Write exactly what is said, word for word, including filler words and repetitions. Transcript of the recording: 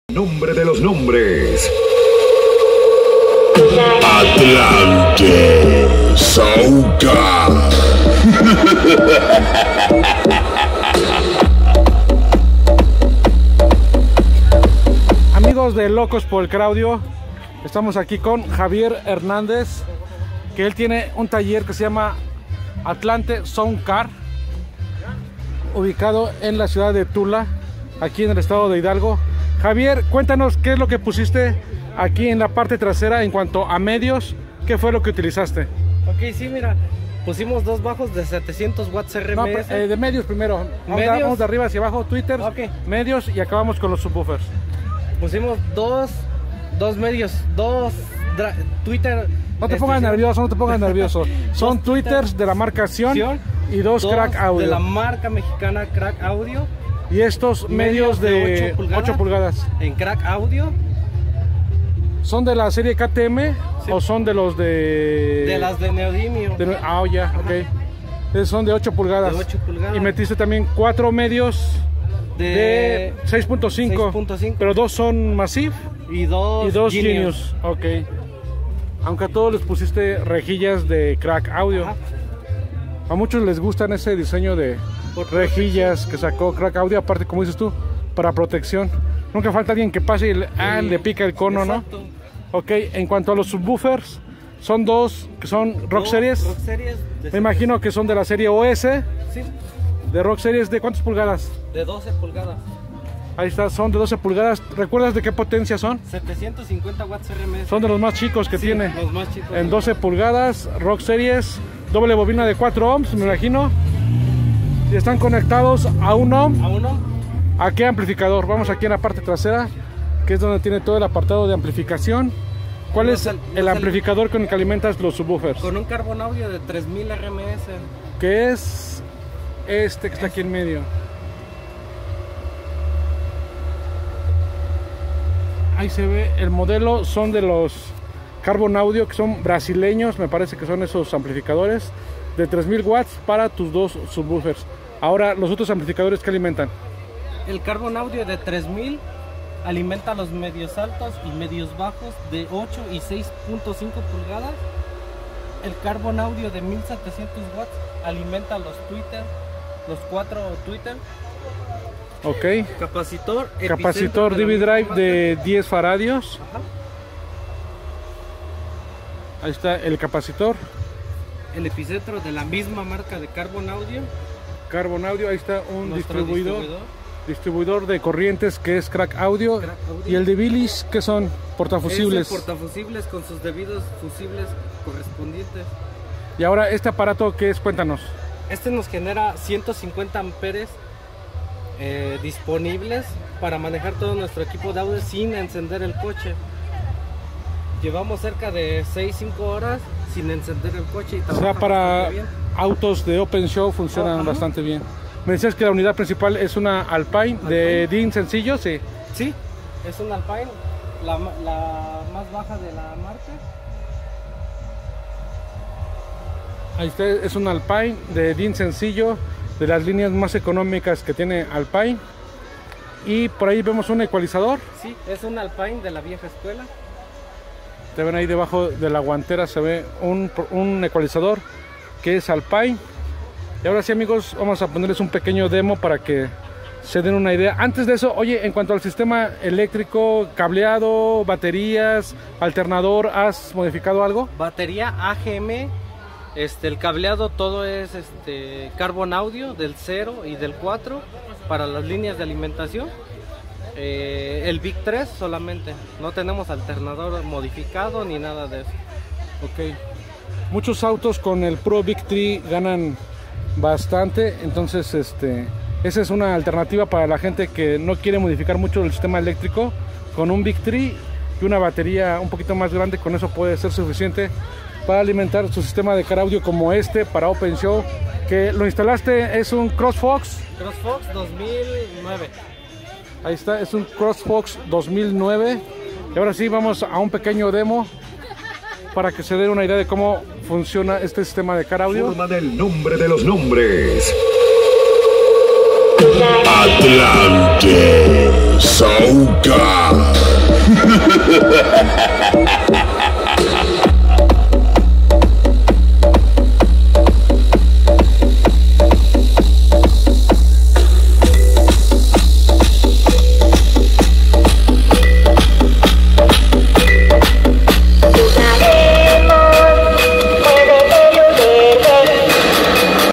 Nombre de los nombres. Atlante Sauca. Amigos de Locos por el Craudio, estamos aquí con Javier Hernández, que él tiene un taller que se llama Atlante Sound Car, ubicado en la ciudad de Tula, aquí en el estado de Hidalgo. Javier, cuéntanos qué es lo que pusiste aquí en la parte trasera en cuanto a medios, qué fue lo que utilizaste. Ok, sí, mira, pusimos dos bajos de setecientos watts R M S. No, eh, de medios primero, vamos, ¿Medios? De, vamos de arriba hacia abajo, Twitter, Okay. medios, y acabamos con los subwoofers. Pusimos dos, dos medios, dos Twitter. No te este, pongas sí, nervioso, no te pongas nervioso. Son Dos Twitters de la marca Sion y dos, dos Crack Audio. de la marca mexicana Crack Audio. Y estos medios, medios de, de ocho, pulgadas, ocho pulgadas. En Crack Audio. ¿Son de la serie K T M sí. o son de los de...? De las de Neodimio. De, ah, ya, ok. Entonces son de ocho pulgadas. De ocho pulgadas. Y metiste también cuatro medios de, de seis punto cinco. Pero dos son Massive y dos, y dos Genius. Genius. Ok. Aunque a todos les pusiste rejillas de Crack Audio. Ajá. A muchos les gustan ese diseño de Por rejillas que sacó Crack Audio, aparte, como dices tú, para protección. Nunca falta alguien que pase y le, ah, le pica el cono, exacto. ¿No? Ok, en cuanto a los subwoofers, son dos que son Rock dos, Series. Rock Series Me imagino que son de la serie O S. Sí. De Rock Series, ¿de cuántas pulgadas? De doce pulgadas. Ahí está, son de doce pulgadas. ¿Recuerdas de qué potencia son? setecientos cincuenta watts R M S. Son de los más chicos que sí, tiene. Los más chicos. En doce pulgadas, Rock Series, doble bobina de cuatro ohms, me imagino. Y están conectados a un ohm. ¿A un ohm? ¿A qué amplificador? Vamos aquí en la parte trasera, que es donde tiene todo el apartado de amplificación. ¿Cuál no es el, el no amplificador el... con el que alimentas los subwoofers? Con un Carbon Audio de tres mil R M S. Que es este que está es... aquí en medio. Ahí se ve el modelo, son de los Carbon Audio, que son brasileños, me parece que son esos amplificadores de tres mil watts para tus dos subwoofers. Ahora, los otros amplificadores, ¿qué alimentan? El Carbon Audio de tres mil alimenta los medios altos y medios bajos de ocho y seis punto cinco pulgadas. El Carbon Audio de mil setecientos watts alimenta los Twitter, los cuatro Twitter. Ok. Capacitor. Capacitor D V Drive de diez faradios. Ajá. Ahí está el capacitor. El epicentro de la misma marca de Carbon Audio. Carbon Audio, ahí está un distribuidor, distribuidor. Distribuidor de corrientes que es Crack Audio. Crack Audio. Y el de Billis, que son portafusibles. Es portafusibles con sus debidos fusibles correspondientes. Y ahora, ¿este aparato qué es? Cuéntanos. Este nos genera ciento cincuenta amperes eh, disponibles para manejar todo nuestro equipo de audio sin encender el coche. Llevamos cerca de seis a cinco horas sin encender el coche y o sea, para autos de Open Show funcionan oh, bastante bien. Me decías que la unidad principal es una Alpine, Alpine. de D I N sencillo, sí. Sí, es una Alpine, la, la más baja de la marca. Ahí está, es una Alpine de D I N sencillo, de las líneas más económicas que tiene Alpine. Y por ahí vemos un ecualizador. Sí, es un Alpine de la vieja escuela. Te ven ahí debajo de la guantera, se ve un, un ecualizador que es Alpine. Y ahora sí, amigos, vamos a ponerles un pequeño demo para que se den una idea. Antes de eso, oye, en cuanto al sistema eléctrico, cableado, baterías, alternador, ¿has modificado algo? Batería A G M, este, el cableado todo es este, Carbon Audio del cero y del cuatro para las líneas de alimentación. Eh, el Big tres solamente, no tenemos alternador modificado ni nada de eso. Ok. Muchos autos con el Pro Big tres ganan bastante, entonces este, esa es una alternativa para la gente que no quiere modificar mucho el sistema eléctrico. Con un Big tres y una batería un poquito más grande, con eso puede ser suficiente para alimentar su sistema de car audio como este para Open Show, que lo instalaste. Es un CrossFox CrossFox dos mil nueve. Ahí está, es un CrossFox dos mil nueve. Y ahora sí, vamos a un pequeño demo para que se den una idea de cómo funciona este sistema de car audio. Forma del nombre de los nombres. Atlante Sauca.